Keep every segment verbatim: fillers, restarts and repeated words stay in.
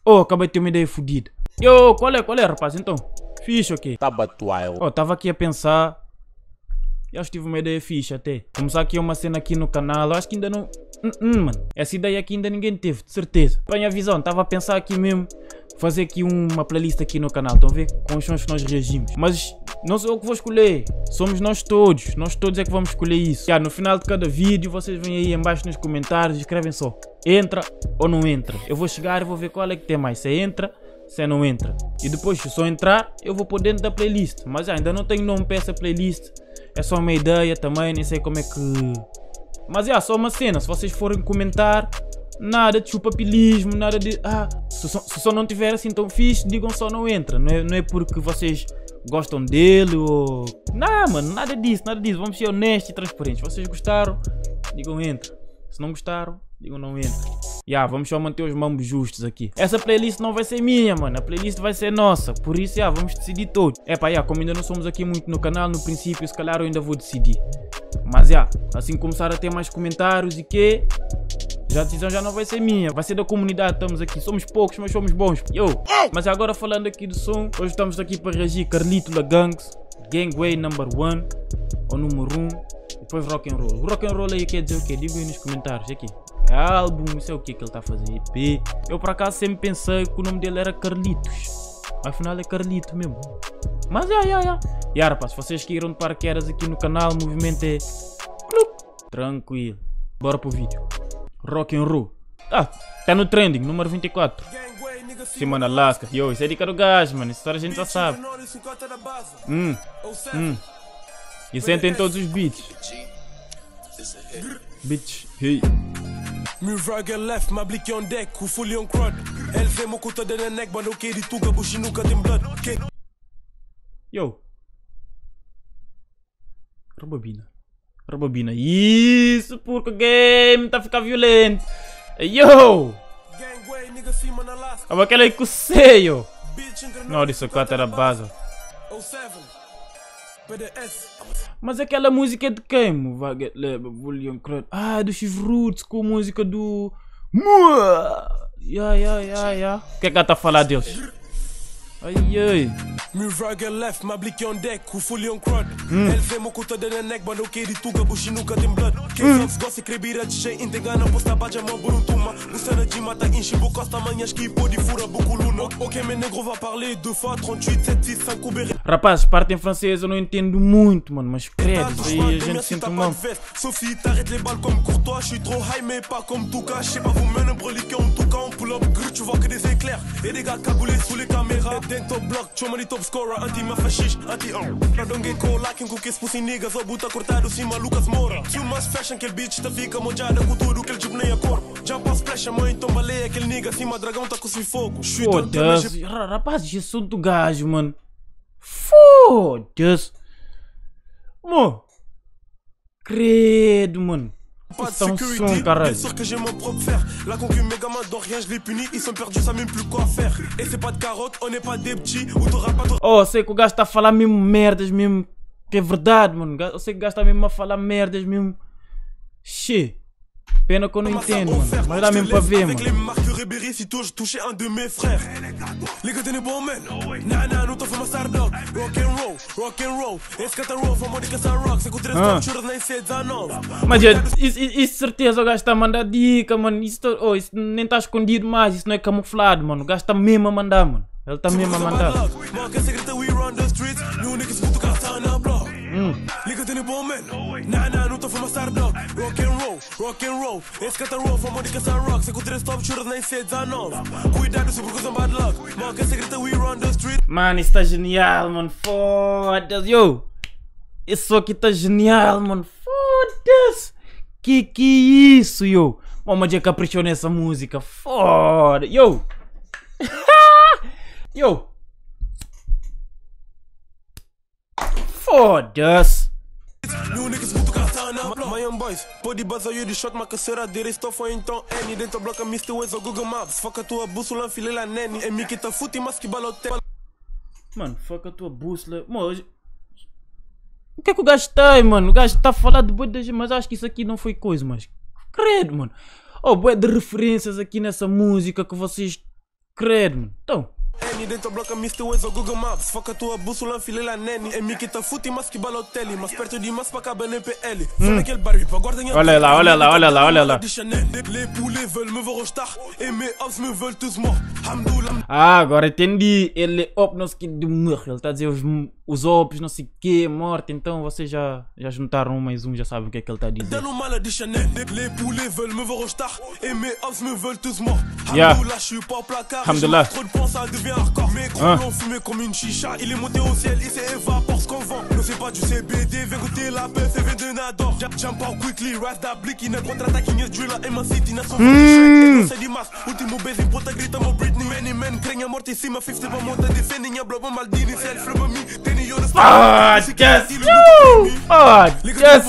Oh, acabei de ter uma ideia fodida. Yo, qual é, qual é, rapaz? Então, fixe o quê? Tá batual. Oh, tava aqui a pensar. Eu acho que tive uma ideia fixe até. Começar aqui uma cena aqui no canal. Eu acho que ainda não... Hum, hum, mano. Essa ideia aqui ainda ninguém teve, de certeza. Bem a visão, tava a pensar aqui mesmo. Fazer aqui uma playlist aqui no canal. Estão a ver? Com os sons que nós reagimos. Mas não sou eu que vou escolher. Somos nós todos. Nós todos é que vamos escolher isso. Já, no final de cada vídeo, vocês vêm aí embaixo nos comentários e escrevem só. Entra ou não entra. Eu vou chegar e vou ver qual é que tem mais. Se entra, se não entra. E depois, se só entrar, eu vou pôr dentro da playlist. Mas já, ainda não tenho nome para essa playlist. É só uma ideia também. Nem sei como é que... Mas já, só uma cena. Se vocês forem comentar... Nada de chupapilismo, nada de... Ah, se só, se só não tiver assim tão fixe, digam só não entra. Não é, não é porque vocês gostam dele ou... Não, mano, nada disso, nada disso. Vamos ser honestos e transparentes. Se vocês gostaram, digam entra. Se não gostaram, digam não entra. Ya, yeah, vamos só manter os mambos justos aqui. Essa playlist não vai ser minha, mano. A playlist vai ser nossa. Por isso, ya, yeah, vamos decidir todos. É pá, ya, yeah, como ainda não somos aqui muito no canal, no princípio, se calhar eu ainda vou decidir. Mas, ya, yeah, assim começar a ter mais comentários e que... Já a decisão já não vai ser minha, vai ser da comunidade. Estamos aqui, somos poucos, mas somos bons. Yo! Mas agora falando aqui do som, hoje estamos aqui para reagir Carlito La Gangs, Gangway number one, ou número um, depois Rock and Roll. O Rock and Roll aí quer dizer o quê? Digam aí nos comentários aqui. É álbum, isso é o que que ele está a fazer, E P. Eu por acaso sempre pensei que o nome dele era Carlitos, afinal é Carlito mesmo. Mas já, já, já. E yeah, rapaz, se vocês queiram de paraquedas aqui no canal, o movimento é... Tranquilo. Bora pro vídeo. Rock and Roll. Ah, tá no trending, número vinte e quatro. Cima na Alaska. Yo, isso é dica do gajo, mano. Isso toda a gente já sabe. Hum, hum. E sentem todos os beats. Beats, hey. left, ma blick on deck, who fully on crud. Elle fait mon couteau de la neck, but okay, di tuga bushi nunca tem blood. Yo. Rebobina. Rebobina. Isso, porque o game tá a ficar violento. Yo! Olha aquele aí com o seio. Não, disse quatro era base. Mas aquela música é de quem? Ah, do X-Roots com a música do... Ya, ya, ya, ya. O que é que ela tá a falar deles? Ai, ai. left, ma blick on deck, who fully on crud. Elle fait mon couteau de la neck, but okay, di tuga bushi nunca tem blood. K-Fox gosta de crebira de cheio, entengana, posta baja, ma buruntuma. O sana de mata, enche bo costa, manhas que pode fura buculuna. Ok, meu negro va parler deux fois, trente-huit, sept, six, cinq, berry. Rapaz, parte em francês eu não entendo muito, mano, mas credo, isso aí a gente sente mal. Sophie, t'arrêtes les balles comme Courtois, je suis trop high, mais pas comme Touka. Je sais pas, vous menez broliquer en tout cas, on pull up, grrr, tu vois que des éclairs. Et des gars cagoulés sous les caméras. Dentro block, chama top scorer, anti-mafaxis, anti-on. Radongue com lakin com que expulsem niggas, ou buta cortado, cima Lucas Moura. Too much fashion, aquele bitch tá fica mojada com tudo que ele jubneia a cor. Já passo flecha, mãe, então baleia, aquele nigga, cima dragão tá com sem fogo. Foda-se, rapaz, isso é do gajo, mano. Foda-se. Mano. Credo, mano. Pas de sécurité, bien sûr que j'ai mon propre fer. La concu méga main dort rien, je les punis, ils sont perdus, ça même plus quoi faire. Et c'est pas de carotte, on n'est pas des petits, ou t'auras pas trop. Oh, eu sei que o gajo tá a falar mesmo merdas mesmo. Que é verdade, mano. Eu sei que o gajo tá mesmo a falar merdas mesmo. Xê. Pena que eu não entendo, mano. Mas dá mesmo pra ver, mano. Si touche, toucher un de mes frères. Les gars, t'es bon, man. Nah, nah, nous t'en fais ma sardog. Rock and roll, rock and roll. Esse cata roll, vamos de caça rock. Se encontrar essa churras nem sei dezenove. Mas, isso, isso certeza o gajo tá a mandar dica, mano. Isso, oh, isso nem tá escondido mais. Isso não é camuflado, mano. O gajo tá mesmo a mandar, mano. Ele tá mesmo a mandar. Hum. Liga, tem bom, man. Nah, nah, não tô fumando sardog. Rock and roll, rock and roll. Esse cata roll, vamos de caça rock. Se encontrar stop, churras nem sei dezenove. Cuidado, se porque são bad luck. Mano, que segredo, we run the street. Mano, isso tá genial, mano. Foda-se, yo. Isso aqui tá genial, mano. Foda-se. Que que é isso, yo? Vamos já caprichou nessa música. Foda, yo. Yo. Foda-se. Mayan boys, pode bazar eu de shot, mas que será direito foi então N. Dentro bloca mister Waze ou Google Maps. Foca a tua bússola, filha lá nene. É Mickey tá fute, mas que balote. Mano, foca a tua bússola. Mano, o que é que o gajo tem, mano? O gajo tá a falar de bué de... Mas acho que isso aqui não foi coisa, mas... Credo, mano. Oh, bué de referências aqui nessa música que vocês credo, mano. Então. Annie, dentro bloca mister Waze ou Google Maps. Foca a tua bússola, enfilei lá nene. É mim que tá fute, mas que balotelli. Mas perto de mas pra caber no P L. Fala aquele barulho, agora tem a... Olha lá, olha lá, olha lá, olha lá. Les poulets veulent me voir au star. Et mes hops me veulent tous morts. Hamdoullah. Ah, agora entendi. Ele op, não sei o que de morrer. Ele tá a dizer os, os ops, não sei o que, morte. Então vocês já, já juntaram um mais um, já sabem o que é que ele tá a dizer. Les poulets veulent me voir au star. Et mes hops me veulent tous morts. Yeah. Hamdoullah, je suis pas au placard. Hamdoullah. Trop de points, ça devient hardcore. Mes gros l'ont fumé comme une chicha. Il est monté au ciel, il s'est évapore ce qu'on vend. Ne c'est pas du C B D, viens goûter la paix, c'est vient de Nador. Jump out quickly, rise that blick. Il ne contre-attaque, il ne driller. Et ma city n'a son fond. C'est du mas. Último beijo em ponta, grita mo Britney. Many men, crenha morte em cima. cinquenta pra monta, defending a bloba Maldini. Self flip me, tem you the Ah, yes! Ah, yes!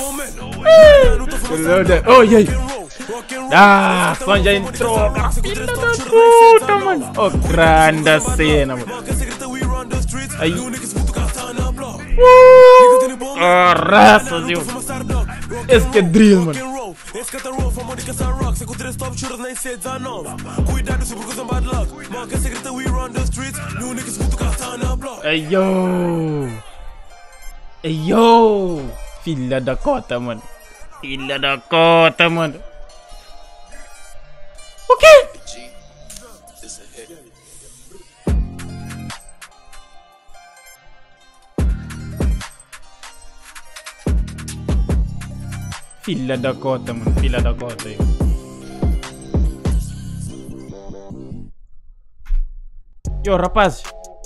Oh, yeah! Ah, som já entrou! Filha da puta, mano! Oh, grande cena, mano! Aí! Uh! Oh, raças, eu! Esse que é drill, mano! Esse que é roll, fama de caçar rock. Se com três top shooters nem sei dezenove. Cuidado se porque são bad luck. Marca secreta, we run the streets. No único escuto que tá na block. Ei, yo! Ei, yo! Filha da cota, mano! Filha da cota, mano! O quê? Filha da cota, mano. Filha da cota aí. Yo, rapazes.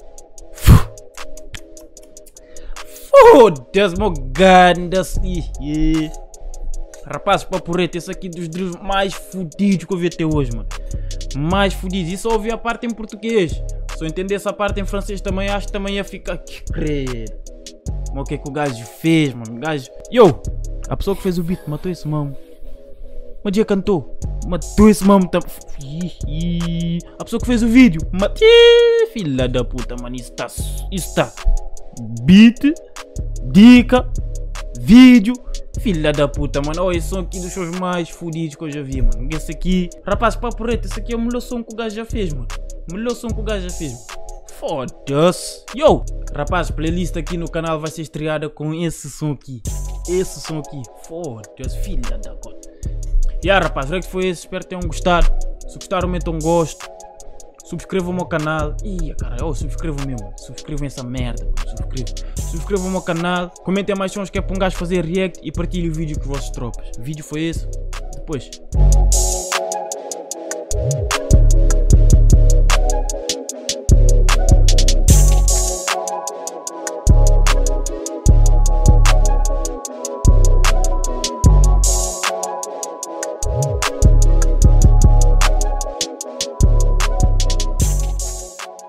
Foda-se, meu gandas. Rapazes, papo reto, esse aqui dos drills mais fodidos que eu vi até hoje, mano. Mais fodidos. E só ouvi a parte em português. Se eu entender essa parte em francês também, acho que também ia ficar aqui. Credo. Mas o que é que o gajo fez, mano? O gajo... Yo! A pessoa que fez o beat matou esse mamo. Mas dia cantou. Matou esse mamo. Tam... A pessoa que fez o vídeo. Mat... Filha da puta, mano. Isso tá... Isso tá... Beat. Dica. Vídeo. Filha da puta, mano. Oh, esse som aqui dos shows mais fodidos que eu já vi, mano. Esse aqui... Rapaz, papo reto. Esse aqui é o melhor som que o gajo já fez, mano. O melhor som que o gajo já fez, mano. Foda-se. Yo! Rapaz, playlist aqui no canal vai ser estreada com esse som aqui. Esse som aqui. Foda-se, filha da puta. E yeah, rapaz, o que foi esse? Espero que tenham gostado. Se gostaram, metam um gosto. Subscrevam o meu canal. Ih, cara, oh, subscrevam mesmo. Subscrevam essa merda, mano. Subscrevam. Subscrevam o meu canal. Comentem mais sons que é para um gajo fazer react. E partilhem o vídeo com os vossos tropas. O vídeo foi esse. Depois.